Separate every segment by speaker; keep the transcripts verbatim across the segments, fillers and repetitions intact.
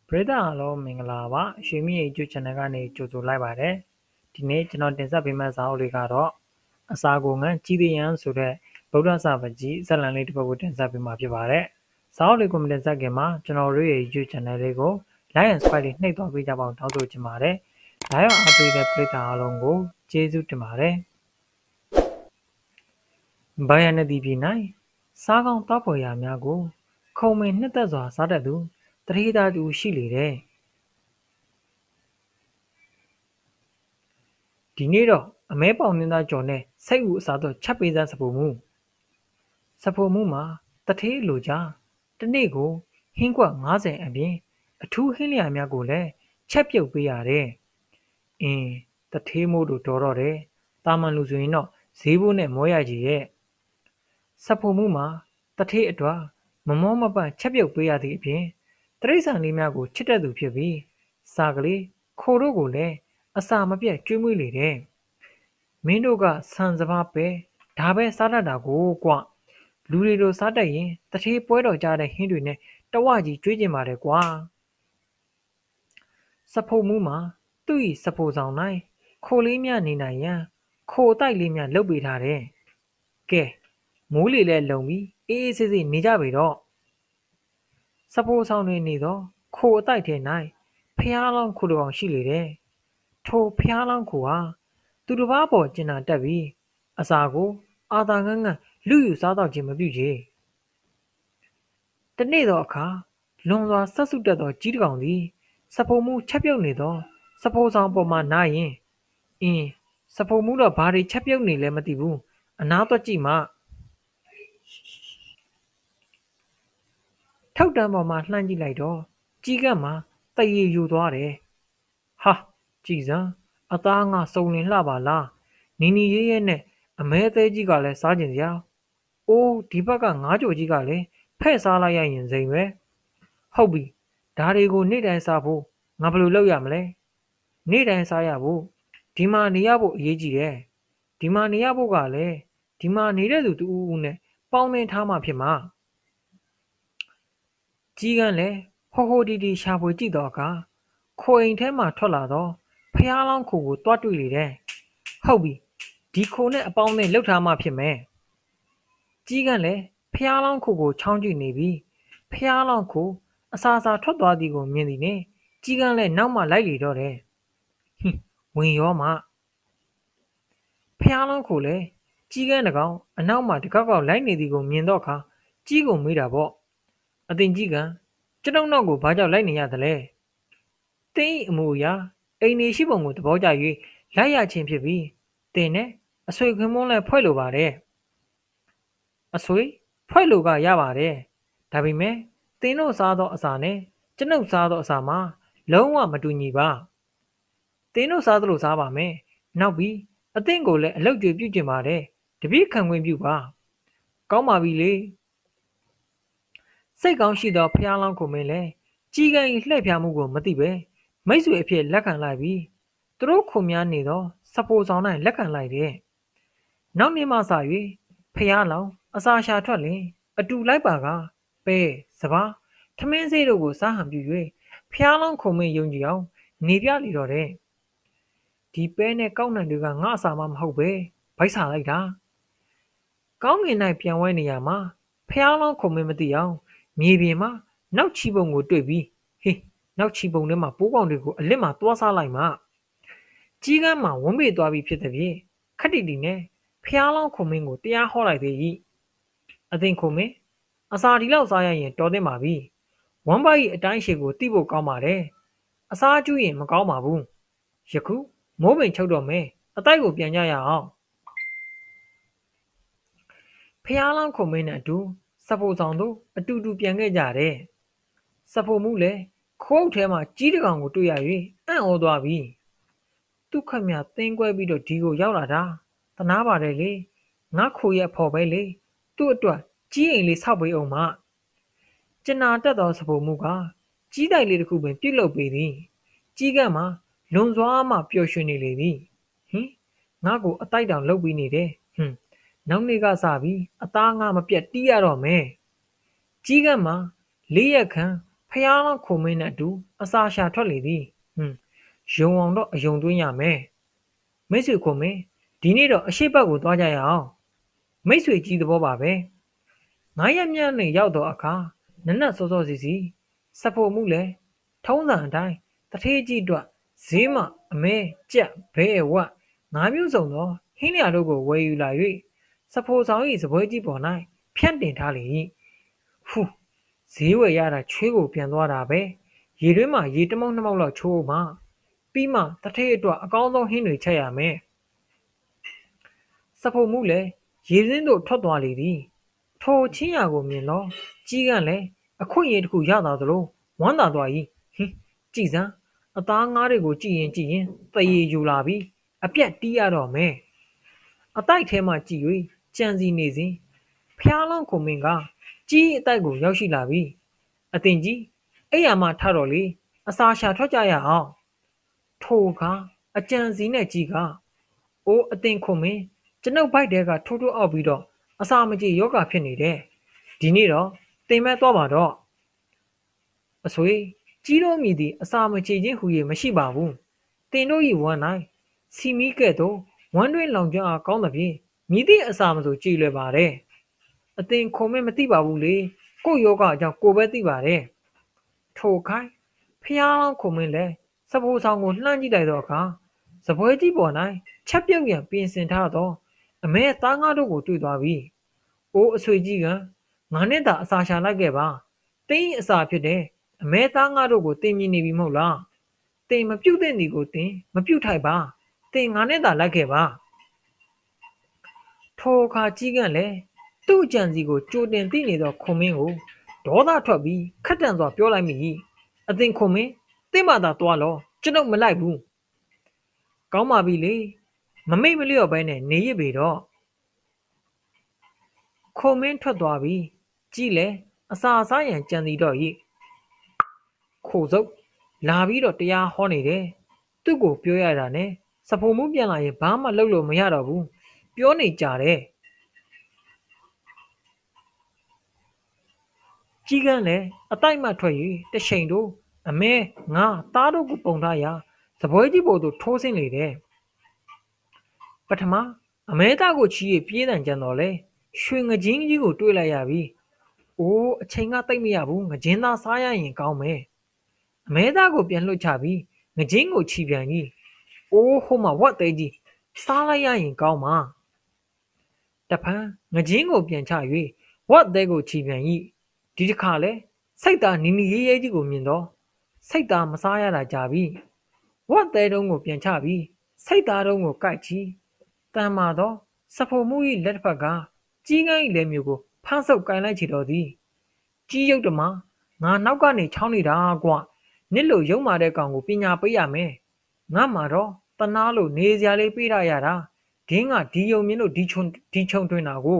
Speaker 1: ပရိသတ်အားလုံးမင်္ဂလာပါရွှေမြင့် YouTube Channel ကနေကြိုဆိုလိုက်ပါတယ်ဒီနေ့ကျွန်တော်တင်ဆက်ပေးမယ့်စာအုပ်လေးကတော့အစာကိုငန်းကြီးသေးရန်ဆိုတဲ့ဗုဒ္ဓစာပကြီးဇာတ်လမ်းလေးတစ်ပုဒ်ကိုတင်ဆက်ပေးမှာဖြစ်ပါတယ်စာအုပ်လေးကိုမတင်ဆက်ခင်မှာကျွန်တော်တို့ရဲ့ YouTube Channel လေးကို Like and Subscribe လေးနှိပ်သွားပေးကြပါအောင်တောင်းဆိုချင်ပါတယ်ဒါရောအားပေးတဲ့ပရိသတ်အားလုံးကိုကျေးဇူးတင်ပါတယ်ဘာရနဲ့ဒီပြည်၌စားကောင်းတောက်ဖွယ်ရာများကိုခုံမင်နှစ်သက်စွာစားတတ်သူတတိသားတူရှိလေတဲ့ဒီနေ့တော့အမဲပေါင်နှင်းသားကျော်နဲ့စိတ်ဦးအစားတော့ချက်ပေးစားစဖို့မှုစဖို့မှုမှာတထေးလိုကြတနေ့ကိုဟင်းကွက်ငါးဆယ်အပြင်အထူးဟင်းလျာများကိုလည်းချက်ပြုတ်ပေးရတယ်အင်းတထေးမို့တို့တော်တော့တယ်တာမန်လူဆိုရင်တော့ဈေးဘိုးနဲ့မောရကြီးရဲ့စဖို့မှုမှာတထေးအတွက်မမောမပန့်ချက်ပြုတ်ပေးရသည့်အပြင်တရိษံလေးများကိုချစ်တတ်သူဖြစ်ပြီးစာကလေးခိုတို့ကိုလည်းအစာမပြတ်ကျွေးမွေးလေတဲ့မင်းတို့ကဆန်စပါးပဲဒါပဲစားတတ်တာကိုကွလူတွေတို့စားတတ်ရင်တထေးပွဲတော်ကြတဲ့ဟင်းတွေနဲ့တဝကြီးကျွေးကျင်ပါတယ်ကွာစဖို့မှုမှာသူ့ဤစဖို့ဆောင်၌ခိုလေးများနေနိုင်ရန်ခိုတိုက်လေးများလုပ်ပေးထားတယ်ကဲမိုးလေလဲလုံပြီးအေးအေးဆေးဆေးနေကြပြီတော့စဖို့ဆောင်တွေနေတော့ခိုအတိုက်ထဲ၌ဖျားလောင်းခိုတစ်ကောင်ရှိလေတဲ့ထိုဖျားလောင်းခိုဟာသူတစ်ပါးပေါ်ကျင်နာတက်ပြီးအစာကိုအာသာငန်းငန်းလူယူစားတော့ခြင်းမပြုချေတနေ့သောအခါလွန်စွာဆက်စုတက်သောကြီးတစ်ကောင်သည်စဖို့မှုချက်ပြုတ်နေသောစဖို့ဆောင်ပေါ်မှနားရင်အင်းစဖို့မှုတော့ဘာတွေချက်ပြုတ်နေလဲမသိဘူးအနားတော့ကြည့်မှထောက်တန်းပေါ်မှာလှမ်းကြည့်လိုက်တော့ကြီးကပ်မှာတရေယူသွားတယ်ဟာကြည်စမ်းအသားငါစုံလင်လှပါလားနီနီရဲရဲနဲ့အမဲသေးကြီးကလည်းစားကျင်စရာအိုးဒီဘက်ကငါးကြော်ကြီးကလည်းဖဲ့စားလိုက်ရရင်စိမ်ပဲဟုတ်ပြီဒါတွေကိုနေ့တိုင်းစားဖို့ငါဘယ်လိုလုပ်ရမလဲနေ့တိုင်းစားရဖို့ဒီမှာနေရဖို့အရေးကြီးတယ်ဒီမှာနေရဖို့ကလည်းဒီမှာနေတဲ့သူတူဦးဦးနဲ့ပေါင်းသင်းထားမှဖြစ်မှာကြီးကန်းလည်းဟိုဟိုဒီဒီရှာဖွေကြည့်တော့အခါခိုအိမ်ထဲမှာထွက်လာတော့ဖျားလောင်းခိုကိုတွားတွေ့လေတဲ့ဟုတ်ပြီဒီခိုနဲ့အပေါင်းနဲ့လှုပ်ထားမှဖြစ်မယ်ကြီးကန်းလည်းဖျားလောင်းခိုကိုချောင်းကြည့်နေပြီးဖျားလောင်းခိုအစာစာထွက်သွားသည်ကိုမြင်သည်နဲ့ကြီးကန်းလည်းနောက်မှလိုက်လေတော့တယ်ဟင်းဝင်ရောမှဖျားလောင်းခိုလည်းကြီးကန်းတကောင်အနောက်မှတကောက်ကောက်လိုက်နေသည်ကိုမြင်တော့အခါကြီးကိုမေးတာပေါ့အတင်ကြီးကကျွန်ုပ်နောက်ကိုဘာကြောင့်လိုက်နေရသလဲတင်းအမူအရာအိမ်နေရှိပုံကိုသဘောကျ၍လိုက်ရခြင်းဖြစ်ပြီးတင်းနဲ့အဆွေခွင်မုန်းလဲဖွဲ့လိုပါတယ်အဆွေဖွဲ့လိုကရပါတယ်ဒါပေမဲ့တင်းတို့စားသောအစာနဲ့ကျွန်ုပ်စားသောအစာမှာလုံးဝမတူညီပါတင်းတို့စားသလိုစားပါမယ်နောက်ပြီးအသင့်ကိုလည်းအလုတ်ကြွေပြုကျင်ပါတယ်တပည့်ခံခွင့်ပြုပါကောင်းပါပြီလေစိတ်ကောင်းရှိသောဖျားလောင်းကိုမင်းလဲကြီးကန်း၏လှည့်ဖျားမှုကိုမသိပဲမိတ်ဆွေအဖြစ်လက်ခံလိုက်ပြီးသူတို့ခုများနေသောစပိုဆောင်၌လက်ခံလိုက်တဲ့နောက်နေ့မှစ၍ဖျားလောင်းအစာရှာထွက်လင်အတူလိုက်ပါကပဲစပါးထမင်းစေးတို့ကိုစားဟန်ပြု၍ဖျားလောင်းခုံမင်းယုံကြည်အောင်နေပြလေတော့တဲ့ဒီပဲနဲ့ကောက်နှံတွေကငါအစာမှမဟုတ်ပဲဗိုက်စားလိုက်တာကောင်းငင်၌ပြန်ဝဲနေရမှာဖျားလောင်းခုံမင်းမသိအောင်မြေပြင်မှာနောက်ချီပုံကိုတွေ့ပြီးဟေးနောက်ချီပုံထဲမှာပိုးကောင်တွေကိုအလစ်မှာသွားစားလိုက်မှကြီးကန်းမှာဝန်းပေသွားပြီးဖြစ်တဲ့ဖြင့်ခက်တီတီနဲ့ဖျားလောင်းခုံမင်းကိုတရားဟောလိုက်သေး၏အသင်ခုံမင်းအစာဒီလောက်စားရရင်တော်သင့်ပါပြီဝမ်ဘ၏အတိုင်းရှည်ကိုတိဖို့ကောင်းပါတယ်အစာကျူးရင်မကောင်းပါဘူးယခုမိုးပင်ချုပ်တော့မယ်အတိုက်ကိုပြန်ကြရအောင်ဖျားလောင်းခုံမင်းနဲ့အတူစဖို့ဆောင်တို့အတူတူပြန်ခဲ့ကြတယ်စဖို့မှုလည်းခိုးအုပ်ထဲမှာကြီးတကောင်ကိုတွေ့ရ၍အံ့ဩသွားပြီသူခမသင်းကွဲပြီးတော့ဒီကိုရောက်လာတာတနာပါတယ်လေငါခိုရဲ့ဖော်ပဲလေသူ့အတွက်ကြီးအိမ်လေးဆောက်ပေးအောင်မကျနာတက်သောစဖို့မှုကကြီးတိုက်လေးတစ်ခုပင်ပြုတ်လုပေးသည်ကြီးကန်းမှာလွန်စွာမှပျော်ရွှင်နေလေသည်ဟင်ငါကိုအတိုက်တောင်လှုပ်ပြီးနေတယ်ဟွန်းနောက်နေ့ကစပြီးအသားငါမပြတ်တီးရတော့မယ်ကြီးကန်းမှာလေးရက်ခန့်ဖဖျားလောင်းခုံမင်းနဲ့အတူအစာရှာထွက်လေသည်ဟွန်းယုံအောင်တော့အယုံသွင်းရမယ်မိတ်ဆွေခုံမင်းဒီနေ့တော့အရှိတ်ဘက်ကိုသွားကြရအောင်မိတ်ဆွေကြီးသဘောပါပဲငါးရက်မြတ်နဲ့ရောက်တော့အခါနနက်စောစောစီစီစဖို့မှုလဲထုံးစံအတိုင်းတထေးကြီးအတွက်ဈေးမှအမဲကြက်ဘဲဝက်ငါးမျိုးစုံသောဟင်းလျာတို့ကိုဝယ်ယူလာ၍စဖို့ဆောင်၏စပွဲကြီးပေါ်၌ဖြန့်တင်ထားလေဟူဈေးဝယ်ရတာချွေးကိုပြန်သွားတာပဲရေတွင်းမှာရေတမုံနှမောက်လောက်ချိုးမှပြီးမှတထေးအတွက်အကောင်းဆုံးဟင်းတွေချက်ရမယ်စဖို့မှုလဲရေစင်းတို့ထွက်သွားလေသည်ထိုချင်းရာကိုမြင်တော့ကြီးကလည်းအခွင့်အရေးတစ်ခုရတာသလိုဝမ်းသာသွား၏ဟင်းကြည်စမ်းအသားငါးတွေကိုကြည်ရင်ကြည်ရင်တရေယူလာပြီးအပြက်တီးရတော့မယ်အတိုက်ထဲမှကြည်၍ကြံစီနေစဉ်ဖျားလောင်းခုံမင်းကကြီးအတိုက်ကိုရောက်ရှိလာပြီးအတင်ကြီးအဲ့ရမှထတော့လေအစာရှာထွက်ကြရအောင်ထိုအခါအကြံစီနဲ့ကြီးကအိုးအတင်ခုံမင်းကျွန်ုပ်ဘိုက်တဲကထိုးထိုးအောက်ပြီးတော့အစာမကြေယောဂဖြစ်နေတယ်ဒီနေ့တော့တင်မဲ့သွားပါတော့အဆွေကြီးတို့မြည်သည်အစာမကြေခြင်းဟူ၍မရှိပါဘူးတင်တို့၏ဝမ်း၌စီမီကဲ့သို့ဝမ်းတွင်းလောင်ကျွမ်းအားကောင်းသဖြင့်မြည်သည့်အစာမဆိုကြည်လွယ်ပါတယ်အတင်ခုံမင်းမသိပါဘူးလေကိုယောဂအကြောင်းကိုပဲသိပါတယ်ထိုခိုင်းဖျားလောင်းခုံမင်းလည်းစပိုးဆောင်ကိုလှမ်းကြည့်လိုက်တော့အခါစပွဲကြီးပေါ်၌ချက်ပြုတ်ရန်ပြင်ဆင်ထားသောအမဲသားငါတို့ကိုတွေ့သွားပြီ။အိုးအဆွေကြီးကငါနဲ့သာအစာရှာလိုက်ခဲ့ပါ။တင်းအစာဖြစ်တဲ့အမဲသားငါတို့ကိုတင်မြင်နေပြီမဟုတ်လား။တင်မပြုတ်တဲ့နေကိုတင်မပြုတ်ထိုက်ပါ။တင်ငါနဲ့သာလိုက်ခဲ့ပါ။ထိုအခါကြီးကလည်းသူ့အကြံစီကိုကြိုတင်သိနေသောခုံမင်းကိုဒေါသထွက်ပြီးခက်တန်စွာပြောလိုက်မိ။အသင်ခုံမင်းတင်းမသာသွားလောကျွန်ုပ်မလိုက်ဘူး။ကောင်းပါပြီလေ။မမိတ်မလျော့ပဲနဲ့နေရပေတော့ခုံမင်းထွက်သွားပြီကြည်လေအစာစားရန်ကြံစီတော့ဤခိုစုပ်လာပြီးတော့တရားဟောနေတယ်သူ့ကိုပြောရတာနဲ့စဖို့မှုပြန်လာရင်ဘာမှလုပ်လို့မရတော့ဘူးပြောနေကြတယ်ကြီးကန်းလည်းအတိုက်မှထွက်၍တရှိန်တို့အမဲငါသားတို့ကိုပုံထားရာစပွဲကြီးပေါ်သို့ထိုးဆင်းလေတယ်ပထမအမဲသားကိုချီးပြေးတန်ကြံတော်လဲရွှေငချင်းကြီးကိုတွေ့လိုက်ရပြီ။အိုးအချိန်ကတိတ်မရဘူးငချင်းသားစားရရင်ကောင်းမယ်။အမဲသားကိုပြန်လွှတ်ချပြီးငချင်းကိုချီပြန်ကြီး။အိုးဟိုမှာဝတ်သေးကြီးစားလိုက်ရရင်ကောင်းမှာ။တဖန်ငချင်းကိုပြန်ချ၍ဝတ်သေးကိုချီပြန်ကြီး။ဒီတစ်ခါလဲစိတ်သားနီနီရေးရေးကြီးကိုမြင်တော့စိတ်သားမစားရတာကြပြီ။ဝတ်သေးတုံးကိုပြန်ချပြီးစိတ်သားတုံးကိုကိုက်ချီတန်မာတော့စဖို့မှု၏လက်တစ်ဖက်ကကြီးကန်း၏လက်မျိုးကိုဖမ်းဆုပ်ကိုင်လိုက်ချေတော်သည်ကြီးရုပ်တမငါနောက်ကနေချောင်းနေတာကွာနစ်လို့ရုံမာတဲ့ကောင်ကိုပညာပေးရမယ်ငါမှာတော့တနာလို့နေစရာလေးပေးရရတာဒင်းကဒီယုံမြင်လို့ဒီချုံဒီချုံတွင်တာကို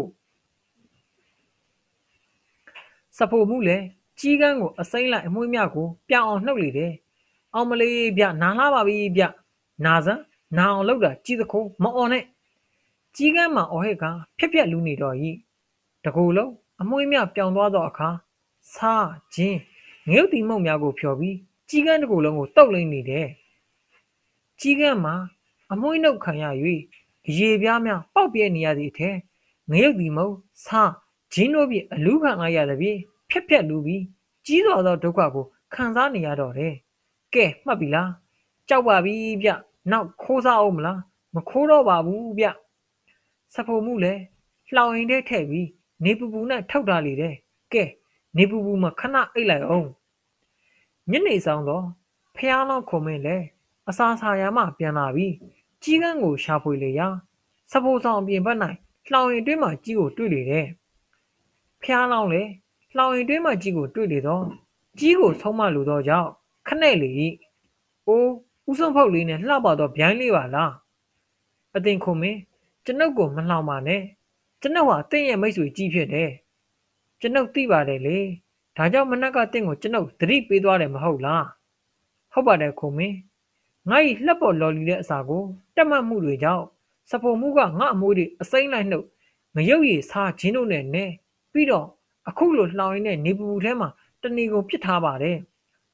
Speaker 1: စဖို့မှုလေကြီးကန်းကိုအစိမ့်လိုက်အမွှေးမြကိုပြောင်းအောင်နှုတ်လေတယ်အောင်မလေးဗျနာလာပါပြီဗျနာစမ်းနာအောင်လောက်တာကြီးသခိုးမအော်နဲ့ကြီးကန်းမှာအော်ဟစ်ကဖြက်ဖြက်လူနေတော့ဤတကူလုံးအမွှေးမြပြောင်းသွားသောအခါစားခြင်းငရုတ်တီမုံများကိုဖြော်ပြီးကြီးကန်းတကူလုံးကိုတုတ်လိမ့်နေတယ်ကြီးကန်းမှာအမွှေးနှုတ်ခံရ၍ရေပြားများပေါက်ပြဲနေရသည့်အထက်ငရုတ်တီမုံစားခြင်းတို့ဖြင့်အလူးခံလိုက်ရသည်ဖြင့်ဖြက်ဖြက်လူပြီးကြီးစွာသောဒုက္ခကိုခံစားနေရတော့တယ်ကဲမှတ်ပြီလားကြောက်ပါပြီဗျနောက်ခိုးစားအောင်မလားမခိုးတော့ပါဘူးဗျစဖို့မှုလဲလှောင်ရင်ထဲထည့်ပြီးနေပူပူနဲ့ထောက်ထားလေတယ်ကဲနေပူပူမှာခဏအိတ်လိုက်အောင်ညနေဆောင်တော့ဖျားလောင်းခုံမင်းလဲအစာစာရမှပြန်လာပြီးကြီးကန်းကိုရှာဖွေလေရာစဖို့ဆောင်အပြင်ဘက်၌လှောင်ရင်တွင်းမှာကြီးကိုတွေ့လေတယ်ဖျားလောင်းလဲလှောင်ရင်တွင်းမှာကြီးကိုတွေ့လေတော့ကြီးကိုဆုံးမလို့တော့ကြောင့်ခနဲ့လေအိုးဥဆုံးဖုတ်လေးနဲ့လှပတော့ဗျိုင်းလေးပါလားအတင်ခုံမင်းကျွန်ုပ်ကိုမလှောင်ပါနဲ့ကျွန်ုပ်ဟာတင့်ရဲ့မိတ်ဆွေကြီးဖြစ်တယ်ကျွန်ုပ်သိပါတယ်လေဒါကြောင့်မနက်ကတင့်ကိုကျွန်ုပ်သတိပေးသွားတယ်မဟုတ်လားဟုတ်ပါတယ်ခုံမင်းငါ့၏လှက်ပေါ်လော်လီတဲ့အစာကိုတက်မှတ်မှုတွေကြောင့်စပုံမှုကငါအမွေးတွေအစိမ့်လိုက်နှုတ်ငရုတ်ရည်စားခြင်းတို့နဲ့နဲပြီးတော့အခုလိုလှောင်ရင်းနဲ့နေပူပူထဲမှာတဏီကိုပစ်ထားပါတယ်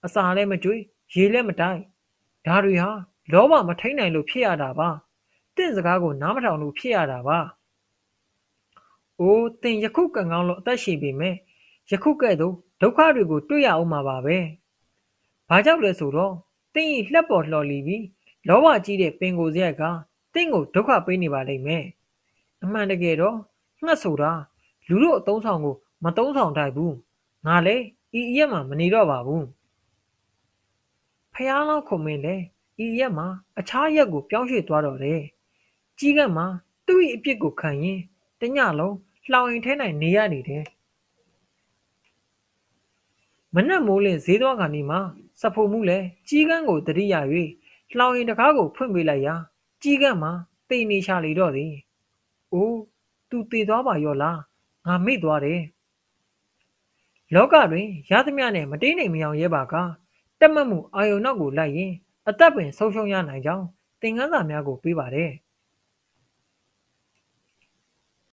Speaker 1: အစာလည်းမကျွေးရေလည်းမတိုက်ဒါတွေဟာလောဘမထိန်နိုင်လို့ဖြစ်ရတာပါတင့်စကားကိုနားမထောင်လို့ဖြစ်ရတာပါအိုးတင်ယခုကံကောင်းလို့အသက်ရှင်ပေမဲ့ယခုကဲ့သို့ဒုက္ခတွေကိုတွေ့ရအောင်မှာပါပဲဘာကြောင့်လဲဆိုတော့တင်းဤလှက်ပေါ်လှော်လီပြီးလောဘကြီးတဲ့ပင်ကိုယ်စရိုက်ကတင်းကိုဒုက္ခပေးနေပါလိမ့်မယ်အမှန်တကယ်တော့ငှက်ဆိုတာလူတို့အသုံးဆောင်ကိုမသုံးဆောင်တိုက်ဘူးငါလည်းဤရက်မှာမနေတော့ပါဘူးဖျားလောင်းခုံမင်းလည်းဤရက်မှာအခြားရက်ကိုပြောင်းရွှေ့သွားတော့တယ်ကြီးကပ်မှာသူ့၏အပြစ်ကိုခံရင်တညလုံးလှောင်ရင်ထဲနိုင်နေရနေတယ်မနက်မိုးလင်းဈေးသွားခါနီမှာစဖို့မှုလည်းကြီးကန်းကိုတတိယ၍လှောင်ရင်တကားကိုဖွင့်ပေးလိုက်ရာကြီးကန်းမှာတိတ်နေချလေတော့သည်အိုးသူတည်သွားပါရောလားငါမေ့သွားတယ်လောကတွင်ရသမျှနဲ့မတိမ်နိုင်မအောင်ရဲပါကတက်မှတ်မှုအာယုံနောက်ကိုလိုက်ရင်အသက်ပင်ဆုံးရှုံးရနိုင်ကြောင်းသင်ခန်းစာများကိုပေးပါတယ်